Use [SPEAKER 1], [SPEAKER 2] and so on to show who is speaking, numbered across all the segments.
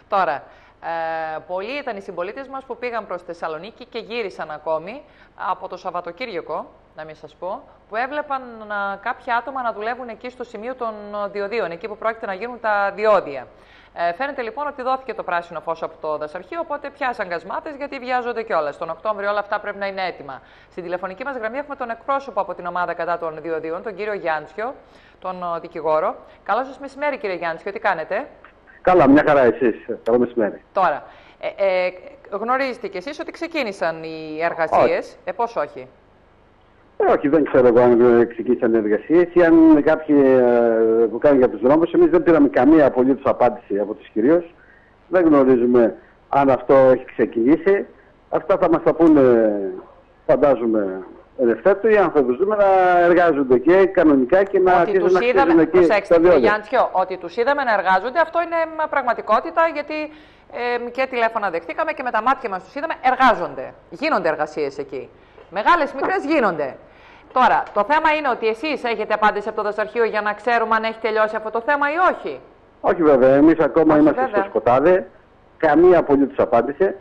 [SPEAKER 1] Τώρα, πολλοί ήταν οι συμπολίτες μας που πήγαν προς Θεσσαλονίκη και γύρισαν ακόμη από το Σαββατοκύριακο, να μην σας πω, που έβλεπαν κάποια άτομα να δουλεύουν εκεί στο σημείο των διοδίων, εκεί που πρόκειται να γίνουν τα διόδια. Φαίνεται λοιπόν ότι δόθηκε το πράσινο φως από το δασαρχείο, οπότε πιάσαν κασμάτες γιατί βιάζονται κιόλας. Τον Οκτώβριο όλα αυτά πρέπει να είναι έτοιμα. Στην τηλεφωνική μας γραμμή έχουμε τον εκπρόσωπο από την ομάδα κατά των διοδίων, τον κύριο Γιάντσιο, τον δικηγόρο. Καλό σας μεσημέρι, κύριε Γιάντσιο, τι κάνετε?
[SPEAKER 2] Καλά, μια χαρά εσείς. Καλό μεσημέρι.
[SPEAKER 1] Τώρα, γνωρίζετε κι εσείς ότι ξεκίνησαν οι εργασίες, πώς όχι?
[SPEAKER 2] Όχι, δεν ξέρω εγώ αν ξεκίνησαν οι εργασίες ή αν κάποιοι που κάνουν για τους δρόμους. Εμείς δεν πήραμε καμία απολύτως απάντηση από τους κυρίους. Δεν γνωρίζουμε αν αυτό έχει ξεκινήσει. Αυτά θα μας τα πούνε, φαντάζομαι, εν ευθέτω, ή αν θα τους δούμε να εργάζονται και κανονικά και να αρχίσουν να χτίζουν εκεί.
[SPEAKER 1] Προσέξτε, κύριε Γιάντσιο, ότι τους είδαμε να εργάζονται, αυτό είναι πραγματικότητα, γιατί και τηλέφωνα δεχτήκαμε και με τα μάτια μας τους είδαμε, εργάζονται. Γίνονται εργασίες εκεί. Μεγάλες, μικρές γίνονται. Τώρα, το θέμα είναι ότι εσείς έχετε απάντηση από το δασαρχείο για να ξέρουμε αν έχει τελειώσει αυτό το θέμα ή όχι.
[SPEAKER 2] Όχι βέβαια, εμείς ακόμα είμαστε στο σκοτάδι. Καμία απολύτως απάντηση.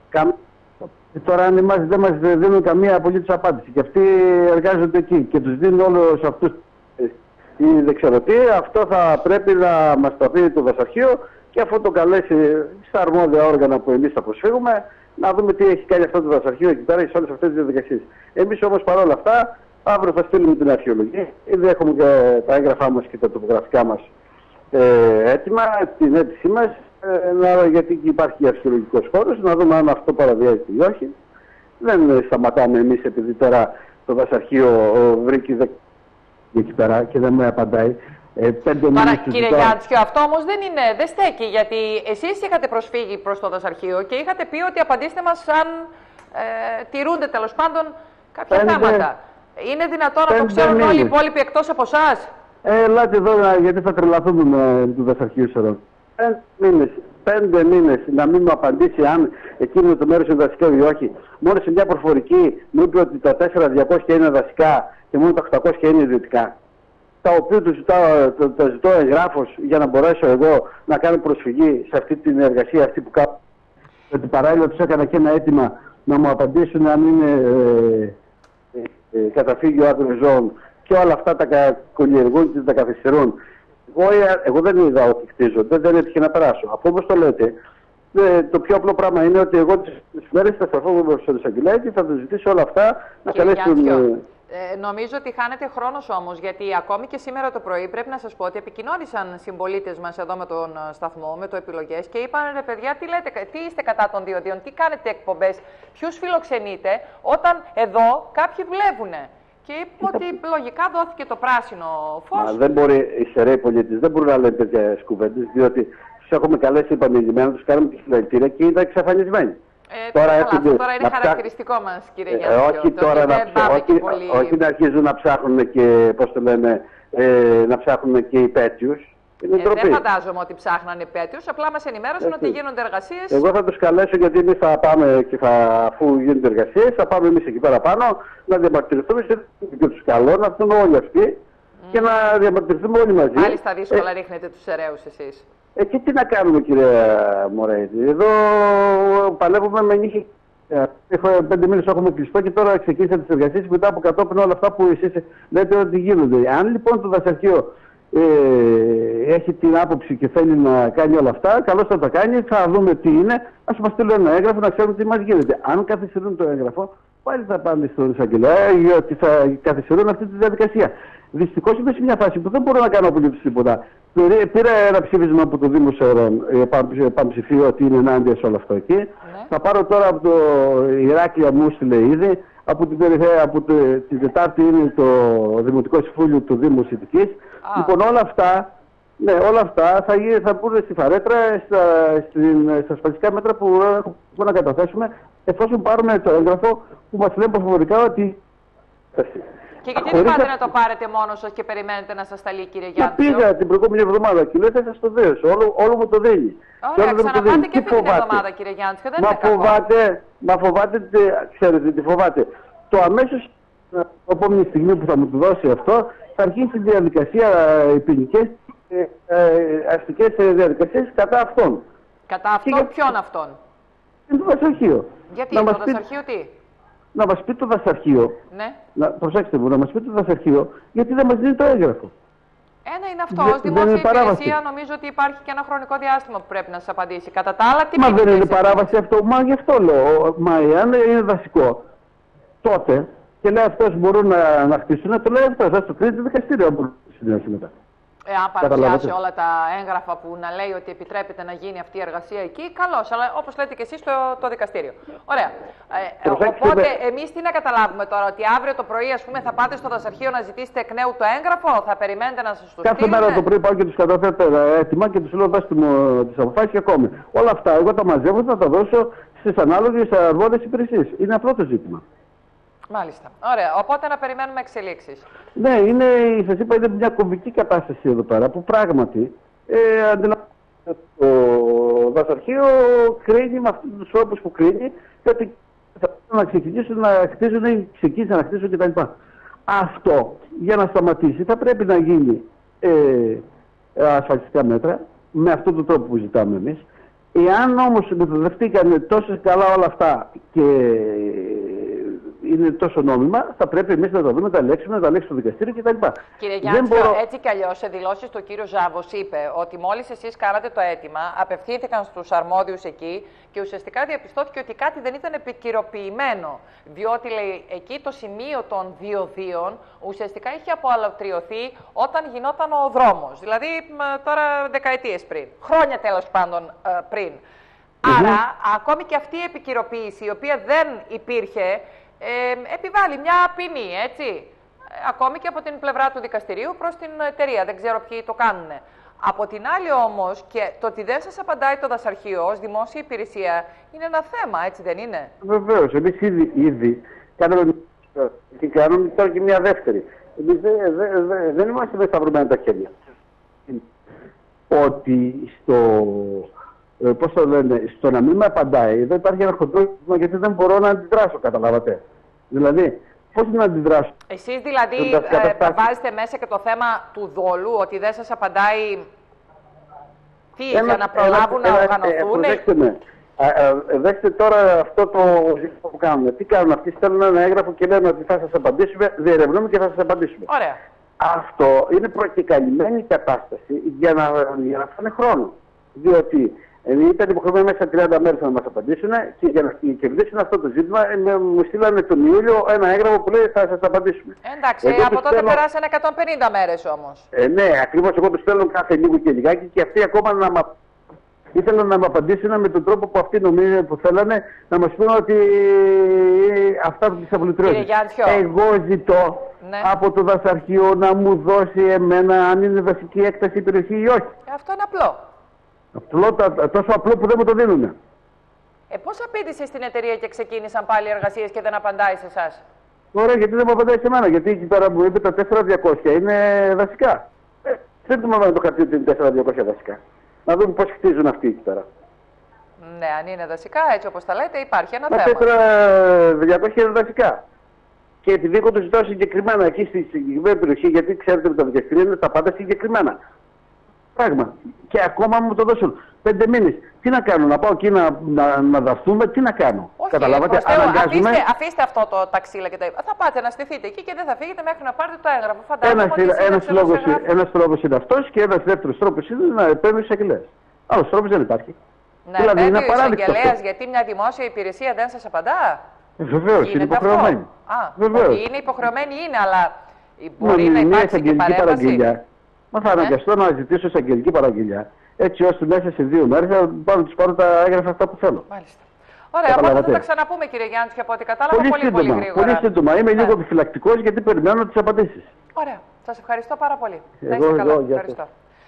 [SPEAKER 2] Τώρα αν εμάς δεν μας δίνουν καμία απολύτως απάντηση και αυτοί εργάζονται εκεί και τους δίνουν όλους αυτούς ή δεν ξέρω τι, αυτό θα πρέπει να μας το πει το δασαρχείο και αφού το καλέσει στα αρμόδια όργανα που εμείς θα προσφύγουμε, να δούμε τι έχει κάνει αυτό το δασαρχείο εκεί πέρα σε όλες αυτές τις διαδικασίες. Εμείς όμως παρόλα αυτά, αύριο θα στείλουμε την αρχαιολογία. Ήδη έχουμε και τα έγγραφά μας και τα τοπογραφικά μας έτοιμα, την αίτησή μας, γιατί υπάρχει αρχαιολογικός χώρος, να δούμε αν αυτό παραβιάζεται ή όχι. Δεν σταματάμε εμείς επειδή τώρα το δασαρχείο βρήκε εκεί πέρα και δεν με απαντάει.
[SPEAKER 1] Τώρα, κύριε Γιάντσιο, αυτό όμως δεν στέκει, γιατί εσείς είχατε προσφύγει προς το δασαρχείο και είχατε πει ότι απαντήστε μας αν τηρούνται τέλος πάντων κάποια θέματα. Είναι δυνατόν να το ξέρουν όλοι οι υπόλοιποι εκτός από εσάς?
[SPEAKER 2] Ελάτε εδώ, γιατί θα τρελαθούμε με το δασαρχείο Σερών. 5 μήνες να μην μου απαντήσει αν εκείνο το μέρος είναι δασικό ή όχι. Μόνο σε μια προφορική μου είπε ότι τα 4.200 είναι δασικά και μόνο τα 800 είναι ιδιωτικά. Τα οποία τα ζητώ εγγράφος για να μπορέσω εγώ να κάνω προσφυγή σε αυτή την εργασία αυτή που κάνω. Γιατί παράλληλα τους έκανα και ένα αίτημα να μου απαντήσουν αν είναι καταφύγιο αγροζώων και όλα αυτά τα κολυεργούν και τα καθυστερούν. Εγώ δεν είδα ότι χτίζονται, δεν έτυχε να περάσω. Αφού όπως το λέτε, το πιο απλό πράγμα είναι ότι εγώ τις μέρες θα στραφώ στον εισαγγελέα και θα του ζητήσω όλα αυτά να καλέσουν.
[SPEAKER 1] Νομίζω ότι χάνετε χρόνος όμως, γιατί ακόμη και σήμερα το πρωί πρέπει να σας πω ότι επικοινώνησαν συμπολίτες μας εδώ με τον σταθμό, με το Επιλογές και είπαν ρε παιδιά, τι λέτε, τι είστε κατά των διοδίων, τι κάνετε εκπομπές, ποιους φιλοξενείτε, όταν εδώ κάποιοι δουλεύουνε. Και είπε ότι λογικά δόθηκε το πράσινο φως.
[SPEAKER 2] Μα δεν μπορεί, οι σεραίοι πολίτες δεν μπορούν να λένε τέτοιες κουβέντες, διότι τους έχουμε καλέσει επανειλημμένα, τους κάνουμε τη συλλαλητήρια και ήταν εξαφανισμένοι.
[SPEAKER 1] Τώρα είναι χαρακτηριστικό μας, κύριε Γιάννη.
[SPEAKER 2] Όχι τώρα όχι να αρχίζουν να ψάχνουν και, πώς το λένε, να ψάχνουν και υπέτειους.
[SPEAKER 1] Δεν φαντάζομαι ότι ψάχνανε υπέτειους, απλά μας ενημέρωσαν ότι γίνονται εργασίες.
[SPEAKER 2] Εγώ θα τους καλέσω γιατί εμείς θα πάμε και αφού γίνονται εργασίες, θα πάμε εμείς εκεί πέρα πάνω να διαμαρτυρηθούμε και τους καλώ να έρθουν όλοι αυτοί και να διαμαρτυρηθούμε όλοι μαζί.
[SPEAKER 1] Μάλιστα δύσκολα ρίχνετε τους σεραίους εσείς.
[SPEAKER 2] Και τι να κάνουμε, κύριε Μωρέτη. Εδώ παλεύουμε με νύχη. 5 μήνες έχουμε κλειστό και τώρα ξεκίνησα τις εργασίες μετά από κατόπιν όλα αυτά που εσείς λέτε ότι γίνονται. Αν λοιπόν το δασαρχείο έχει την άποψη και θέλει να κάνει όλα αυτά, καλώς θα τα κάνει, θα δούμε τι είναι. Ας μας στείλουν ένα έγγραφο να ξέρουμε τι μας γίνεται. Αν καθυστερούν το έγγραφο, πάλι θα πάνε στον εισαγγελέα γιατί θα καθυστερούν αυτή τη διαδικασία. Δυστυχώς είμαι σε μια φάση που δεν μπορώ να κάνω απολύτως τίποτα. Πήρα ένα ψήφισμα από το Δήμο Σερών, πανψηφίο ότι είναι ενάντια σε όλο αυτό εκεί. Ναι. Θα πάρω τώρα από το Ηράκλεια μου στείλε ήδη. Από την περιφέρεια, την Τετάρτη είναι το Δημοτικό Συμβούλιο του Δήμου Σιτικής. Λοιπόν, όλα αυτά θα μπουν στη φαρέτρα, στα σπαστικά μέτρα που μπορούμε να καταθέσουμε, εφόσον πάρουμε το έγγραφο που μας λένε προφορικά ότι.
[SPEAKER 1] Και γιατί δεν πάτε να το πάρετε μόνος σας και περιμένετε να σας σταλεί, κύριε Γιάννη?
[SPEAKER 2] Πήγα την προηγούμενη εβδομάδα και λέω θα σας το δώσω. Όλο μου το δίνει.
[SPEAKER 1] Ωραία, ξαναπάτε και αυτή την εβδομάδα, κύριε Γιάννη.
[SPEAKER 2] Μα φοβάται, ξέρετε τι φοβάται. Το αμέσως, επόμενη στιγμή που θα μου το δώσει αυτό, θα αρχίσει η διαδικασία, οι ποινικές αστικές διαδικασίες κατά αυτών.
[SPEAKER 1] Κατά αυτόν, ποιον αυτόν?
[SPEAKER 2] Το δασαρχείο.
[SPEAKER 1] Γιατί, το δασαρχείο τι?
[SPEAKER 2] Να μας πει το δασαρχείο.
[SPEAKER 1] Ναι.
[SPEAKER 2] Προσέξτε μου, να μας πει το δασαρχείο, γιατί δεν μας δίνει το έγγραφο.
[SPEAKER 1] Ένα είναι αυτό. Ως δημόσια υπηρεσία νομίζω ότι υπάρχει και ένα χρονικό διάστημα που πρέπει να σας απαντήσει. Κατά τα άλλα, τι
[SPEAKER 2] Μα δεν είναι παράβαση αυτό. Μα γι' αυτό λέω. Μα εάν είναι δασικό, τότε και λέει αυτός μπορούν να χτίσουν, το λέει αυτός. Θα το κρίνει το δικαστήριο αν μπορούν να συνεχίσουν μετά.
[SPEAKER 1] Εάν παρουσιάσει όλα τα έγγραφα που να λέει ότι επιτρέπεται να γίνει αυτή η εργασία εκεί, καλώς. Αλλά όπως λέτε και εσείς, το δικαστήριο. Ωραία. Οπότε, εμείς τι να καταλάβουμε τώρα, ότι αύριο το πρωί, ας πούμε, θα πάτε στο δασαρχείο να ζητήσετε εκ νέου το έγγραφο, θα περιμένετε να σας το στείλουν?
[SPEAKER 2] Κάθε μέρα το πρωί πάω και τους καταθέτω έτοιμα και τους λέω δώστε μου τις αποφάσεις και ακόμη. Όλα αυτά εγώ τα μαζεύω και θα τα δώσω στις ανάλογες αρμόδιες υπηρεσίες. Είναι αυτό το ζήτημα.
[SPEAKER 1] Μάλιστα. Ωραία. Οπότε να περιμένουμε εξελίξεις.
[SPEAKER 2] Ναι, σας είπα, είναι μια κομβική κατάσταση εδώ πέρα που πράγματι το δασαρχείο κρίνει με αυτούς τους τρόπους που κρίνει και ότι θα να ξεκινήσουν να χτίσουν ή ξεκίνησαν να χτίσουν κτλ. Αυτό για να σταματήσει θα πρέπει να γίνει ασφαλιστικά μέτρα με αυτόν τον τρόπο που ζητάμε εμείς. Εάν όμως μεταδευτήκαν τόσο καλά όλα αυτά και είναι τόσο νόμιμα, θα πρέπει εμείς να τα δούμε, να τα ελέγξουμε, να τα ελέγξει το δικαστήριο κτλ.
[SPEAKER 1] Κύριε Γιάννη, έτσι κι αλλιώς σε δηλώσεις του κύριου Ζάβος είπε ότι μόλις εσείς κάνατε το αίτημα, απευθύνθηκαν στους αρμόδιους εκεί και ουσιαστικά διαπιστώθηκε ότι κάτι δεν ήταν επικυροποιημένο. Διότι λέει εκεί το σημείο των διοδίων ουσιαστικά είχε αποαλωτριωθεί όταν γινόταν ο δρόμος. Δηλαδή τώρα δεκαετίες πριν. Χρόνια τέλος πάντων πριν. Άρα, ακόμη και αυτή η επικυροποίηση, η οποία δεν υπήρχε, επιβάλλει μια ποινή, έτσι. Ακόμη και από την πλευρά του δικαστηρίου προς την εταιρεία. Δεν ξέρω ποιοι το κάνουν. Από την άλλη όμως, και το ότι δεν σας απαντάει το δασαρχείο ως δημόσια υπηρεσία είναι ένα θέμα, έτσι δεν είναι?
[SPEAKER 2] Βεβαίως. Εμείς ήδη κάνουμε τώρα και μια δεύτερη. Εμείς δεν είμαστε με σταυρωμένα τα χέρια. Ότι πώς το λένε, στο να μην με απαντάει, δεν υπάρχει ένα χοντρό ζήτημα γιατί δεν μπορώ να αντιδράσω, καταλάβατε. Δηλαδή, πώς να αντιδράσω?
[SPEAKER 1] Εσείς δηλαδή βάζετε μέσα και το θέμα του δόλου, ότι δεν σας απαντάει για να προλάβουν να οργανωθούν?
[SPEAKER 2] Προσέξτε με. Δέστε τώρα αυτό το ζήτημα που κάνουν. Τι κάνουν αυτοί? Στέλνουν ένα έγγραφο και λένε ότι θα σας απαντήσουμε, διερευνούμε και θα σας απαντήσουμε.
[SPEAKER 1] Ωραία.
[SPEAKER 2] Αυτό είναι προκεκαλυμμένη κατάσταση για να φάνε χρόνο. Διότι ήταν υποχρεωμένοι μέσα 30 μέρες να μας απαντήσουν και για να κερδίσουν αυτό το ζήτημα μου στείλανε τον Ιούλιο ένα έγγραφο που λέει θα σας απαντήσουμε.
[SPEAKER 1] Εντάξει, από τότε περάσανε 150 μέρες όμως.
[SPEAKER 2] Ναι, ακριβώς. Εγώ τους στέλνω κάθε λίγο και λιγάκι και αυτοί ακόμα ήθελαν να μου απαντήσουν με τον τρόπο που αυτοί νομίζουν που θέλανε να μας πούνε ότι αυτά που τις απολυτρώνουν. Εγώ ζητώ από το δασαρχείο να μου δώσει εμένα αν είναι δασική έκταση η περιοχή ή όχι.
[SPEAKER 1] Αυτό είναι απλό.
[SPEAKER 2] Τόσο απλό που δεν μου το δίνουν.
[SPEAKER 1] Πώς απήντησε στην εταιρεία και ξεκίνησαν πάλι εργασίες και δεν απαντάει σε εσάς?
[SPEAKER 2] Ωραία, γιατί δεν μου απαντάει σε μένα? Γιατί εκεί πέρα μου είπε τα 4.200 είναι δασικά. Δεν το χαρτί ότι είναι 4.200 δασικά. Να δούμε πώς χτίζουν αυτοί εκεί πέρα.
[SPEAKER 1] Ναι, αν είναι δασικά, έτσι όπως τα λέτε, υπάρχει ένα
[SPEAKER 2] θέμα. Τα 4.200 είναι δασικά. Και επειδή εγώ το ζητάω συγκεκριμένα εκεί στη συγκεκριμένη περιοχή, γιατί ξέρετε με τα δικαστήρια είναι τα πάντα συγκεκριμένα. Πράγμα. Και ακόμα μου το δώσουν 5 μήνες. Τι να κάνω, να πάω εκεί να δαστούμε, τι να κάνω?
[SPEAKER 1] Όχι,
[SPEAKER 2] καταλάβατε,
[SPEAKER 1] αφήστε αυτό το ταξίλα και τα υπόλοιπα. Θα πάτε να στηθείτε εκεί και δεν θα φύγετε μέχρι να πάρετε το έγγραφο.
[SPEAKER 2] Ένας τρόπος είναι αυτός και ένας δεύτερος τρόπος είναι να επέμβει στους αγγελέας. Άλλος τρόπος δεν υπάρχει.
[SPEAKER 1] Να επέμβει ο εισαγγελέας γιατί μια δημόσια υπηρεσία δεν σας απαντά?
[SPEAKER 2] Βεβαίως, είναι υποχρεωμένη.
[SPEAKER 1] Είναι υποχρεωμένη, αλλά μπορεί να υπάρξει και παρέμβαση.
[SPEAKER 2] Μα θα αναγκαστώ να ζητήσω εισαγγελική παραγγελιά, έτσι ώστε μέσα σε 2 μέρες να πάρω τα έγγραφα αυτά που θέλω.
[SPEAKER 1] Μάλιστα. Ωραία, οπότε θα τα ξαναπούμε, κύριε Γιάννη, και από ό,τι κατάλαβα πολύ γρήγορα.
[SPEAKER 2] Πολύ σύντομα. Είμαι λίγο επιφυλακτικός γιατί περιμένω τις απαντήσεις.
[SPEAKER 1] Ωραία. Σας ευχαριστώ πάρα πολύ. Να είστε καλά. Ευχαριστώ.